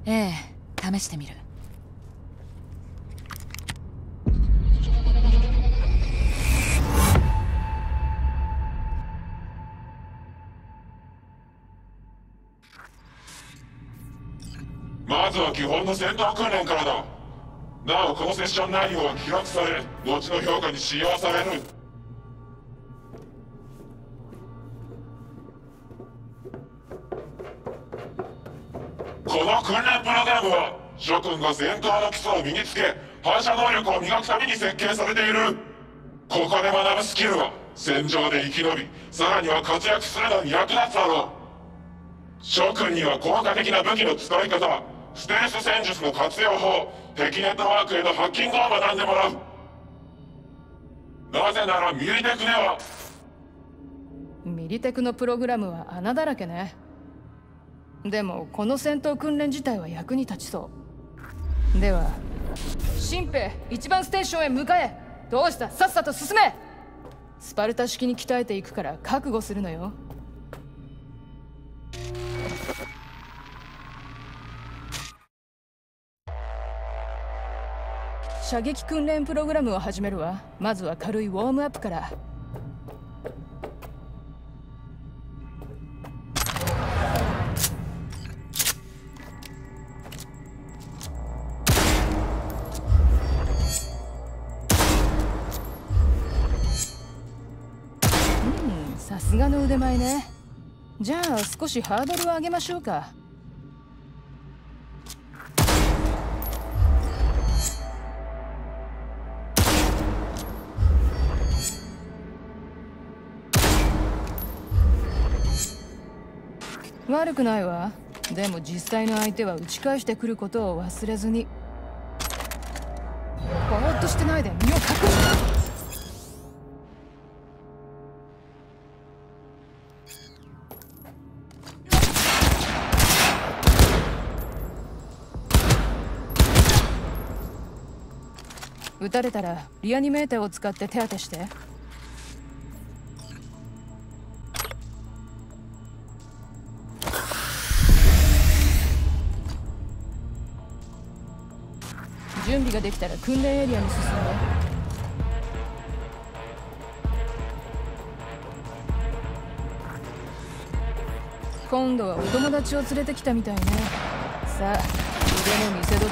ええ、試してみる。 まずは基本の戦闘訓練からだ。なお、このセッション内容は記録され、後の評価に使用される。この訓練プログラムは、諸君が戦闘の基礎を身につけ、反射能力を磨くために設計されている。ここで学ぶスキルは、戦場で生き延び、さらには活躍するのに役立つだろう。諸君には効果的な武器の使い方、ステルス戦術の活用法、敵ネットワークへのハッキングを学んでもらう。なぜならミリテクでは。 ミリテクのプログラムは穴だらけね。でもこの戦闘訓練自体は役に立ちそう。では新兵1番ステーションへ向かえ。どうした、さっさと進め。スパルタ式に鍛えていくから覚悟するのよ。射撃訓練プログラムを始めるわ。まずは軽いウォームアップから。さすがの腕前ね。じゃあ少しハードルを上げましょうか。悪くないわ。でも実際の相手は打ち返してくることを忘れずに。ぼーっとしてないで身を隠す。撃たれたらリアニメーターを使って手当てして。準備ができたら訓練エリアに進んで。今度はお友達を連れてきたみたいね。さあ腕の見せ所よ。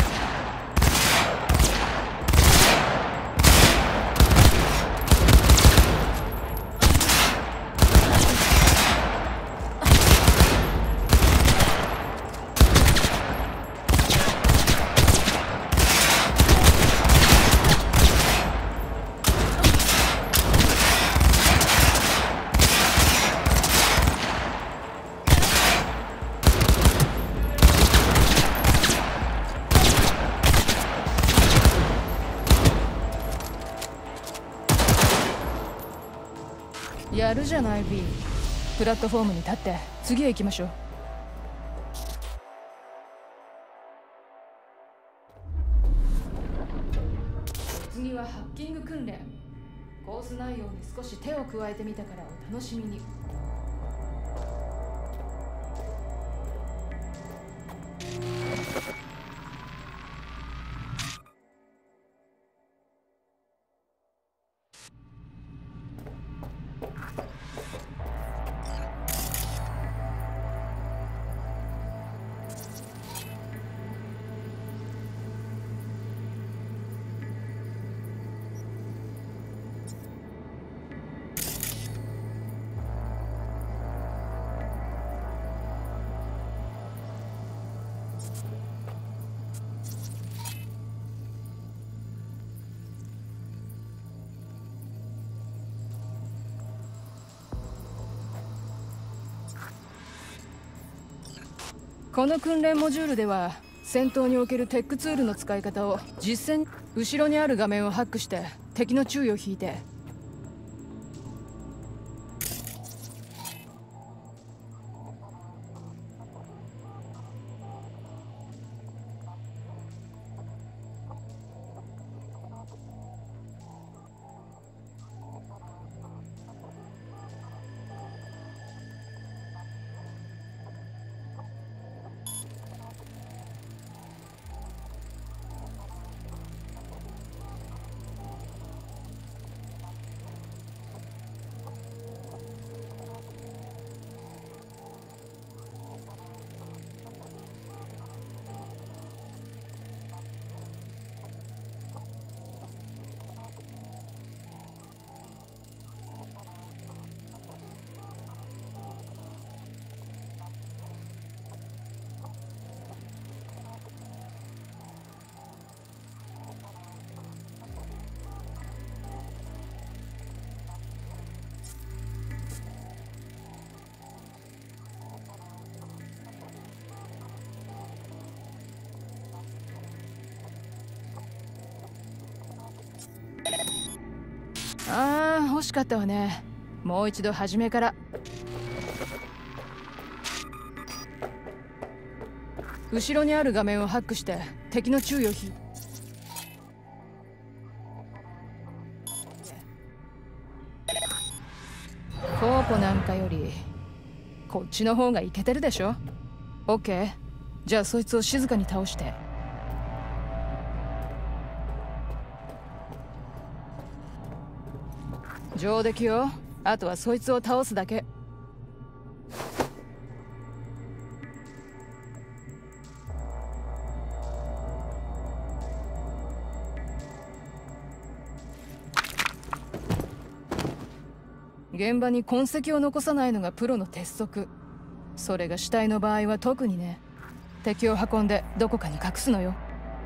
やるじゃない B。 プラットフォームに立って次へ行きましょう。次はハッキング訓練。コース内容に少し手を加えてみたからお楽しみに。この訓練モジュールでは戦闘におけるテックツールの使い方を実践。後ろにある画面をハックして敵の注意を引いて。 惜しかったわね。もう一度初めから。後ろにある画面をハックして敵の注意をコーポなんかよりこっちの方がイケてるでしょ。オッケー。じゃあそいつを静かに倒して。上出来よ。あとはそいつを倒すだけ。現場に痕跡を残さないのがプロの鉄則。それが死体の場合は特にね。敵を運んでどこかに隠すのよ。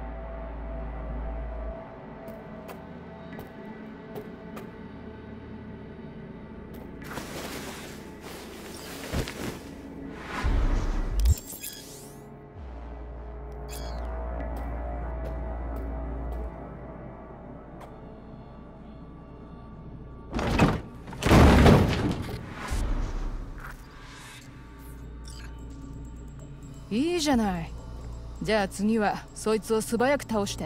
いいじゃない。じゃあ次はそいつを素早く倒して。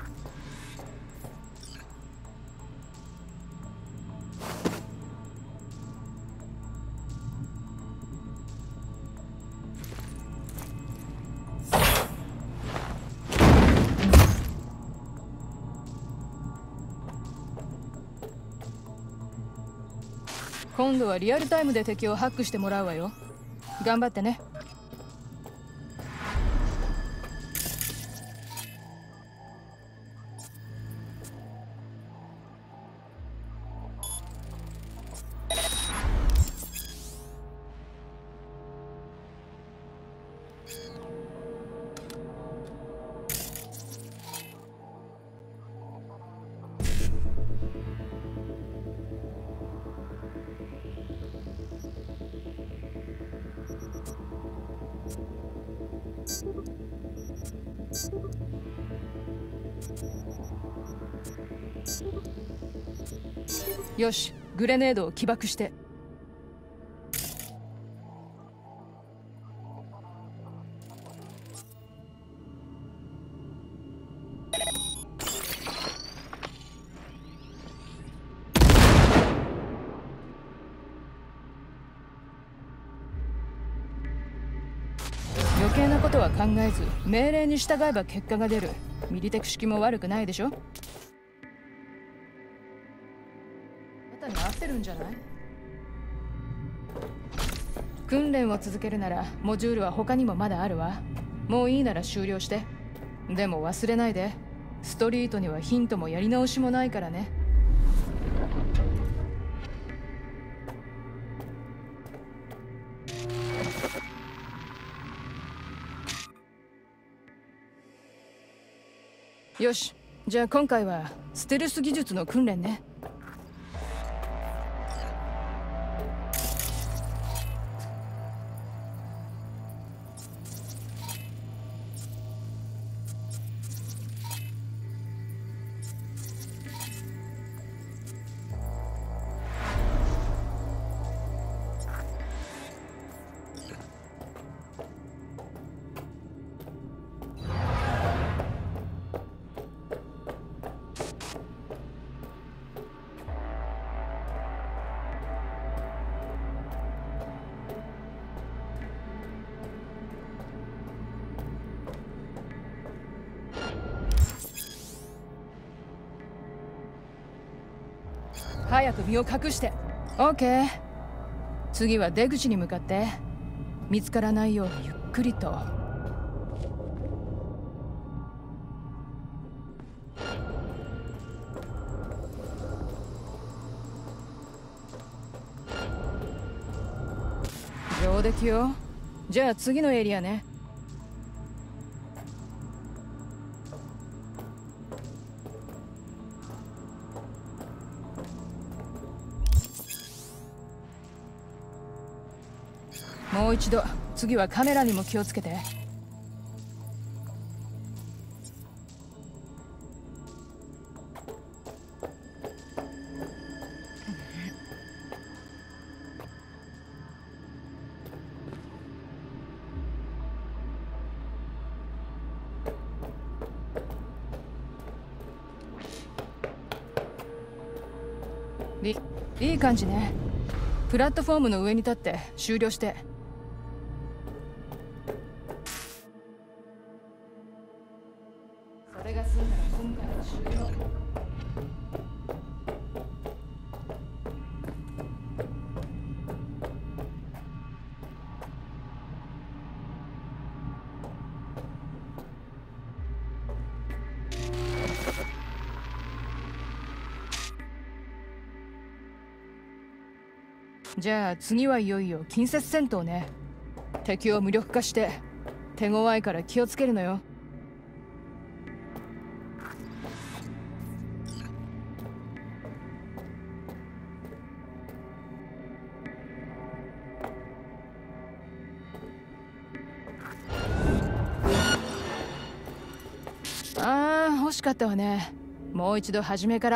今度はリアルタイムで敵をハックしてもらうわよ。頑張ってね。よし、グレネードを起爆して。余計なことは考えず命令に従えば結果が出る。ミリテク式も悪くないでしょ。あなたに合ってるんじゃない？訓練を続けるならモジュールは他にもまだあるわ。もういいなら終了して。でも忘れないで、ストリートにはヒントもやり直しもないからね。よし、じゃあ今回はステルス技術の訓練ね。早く身を隠して。オッケー。次は出口に向かって。見つからないようにゆっくりと。上出来よ。じゃあ次のエリアね。もう一度。次はカメラにも気をつけて。 いい感じね。プラットフォームの上に立って終了して。それが済んだら今回は終了。じゃあ次はいよいよ近接戦闘ね。敵を無力化して手強いから気をつけるのよ。あー、欲しかったわね。もう一度初めから。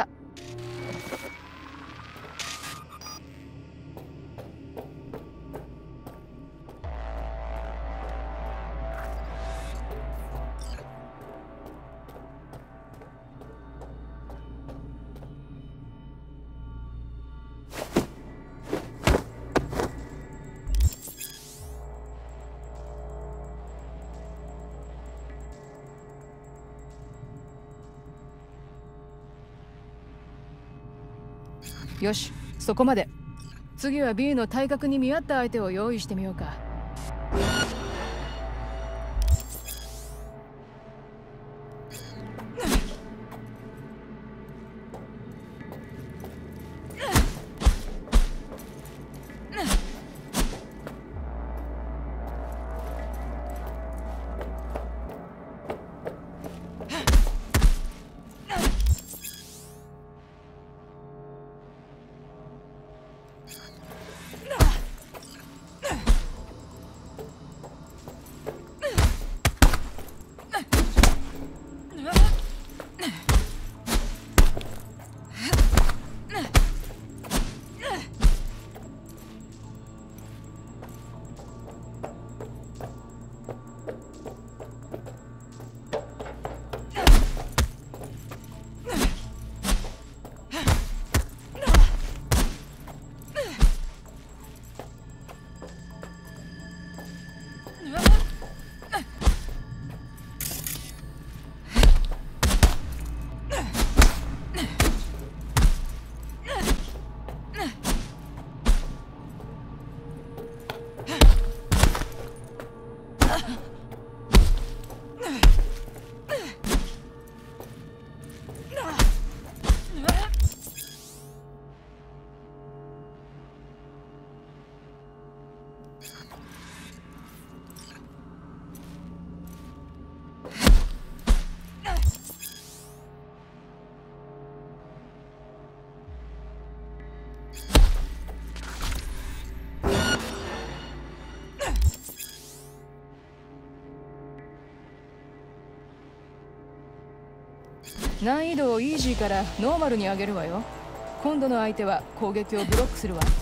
よし、そこまで。次は B の体格に見合った相手を用意してみようか。難易度をイージーからノーマルに上げるわよ。今度の相手は攻撃をブロックするわ。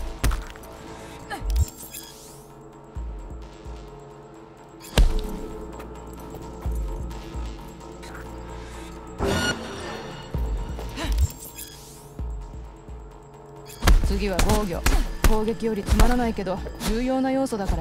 次は防御。攻撃よりつまらないけど重要な要素だから。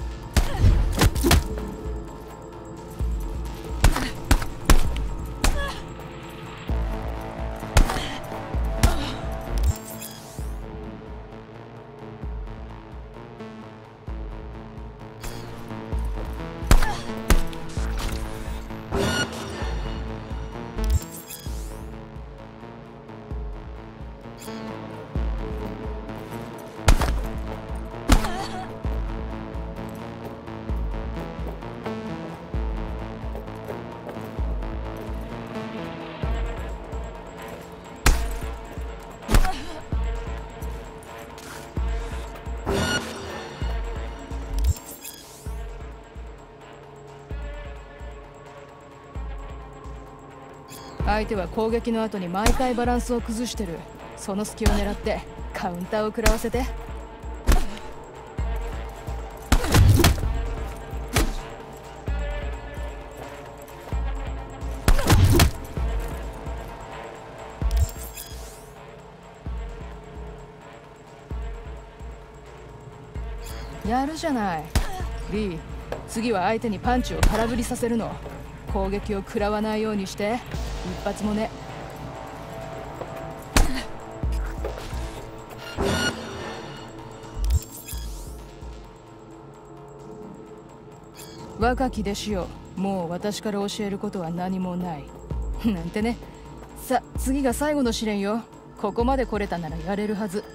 相手は攻撃の後に毎回バランスを崩してる。その隙を狙ってカウンターを食らわせて。 やるじゃない。 B、 次は相手にパンチを空振りさせるの。攻撃を食らわないようにして。一発もね。若き弟子よ、もう私から教えることは何もないなんてね。さ、次が最後の試練よ。ここまで来れたならやれるはず。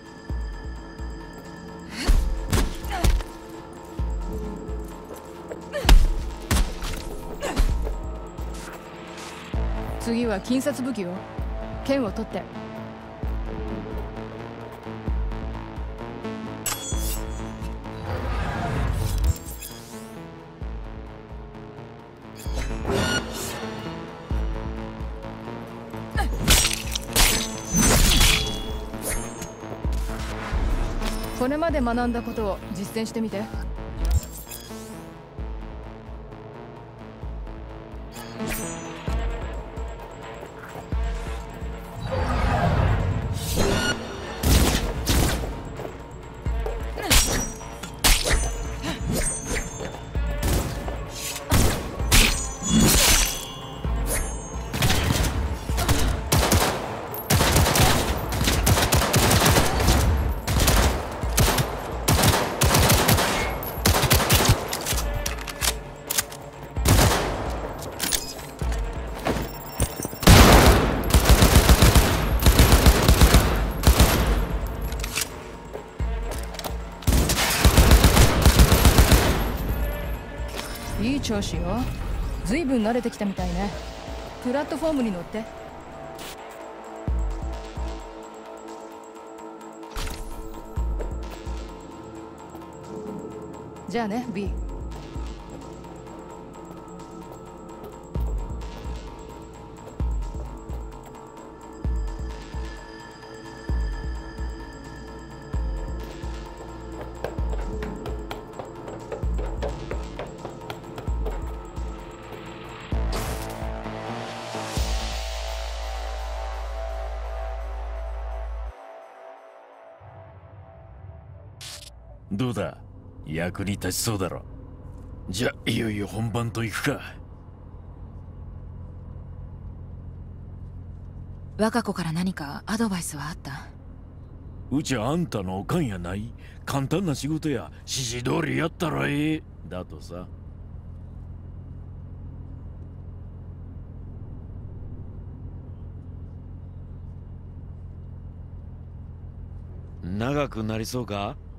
次は近接武器よ。剣を取って。これまで学んだことを実践してみて。いい調子よ。ずいぶん慣れてきたみたいね。プラットフォームに乗って。じゃあね、 B。 どうだ、役に立ちそうだろ。じゃ、いよいよ本番といくか。 若子から何かアドバイスはあった？ うちあんたのおかんやない。簡単な仕事や指示通りやったらええだとさ。長くなりそうか？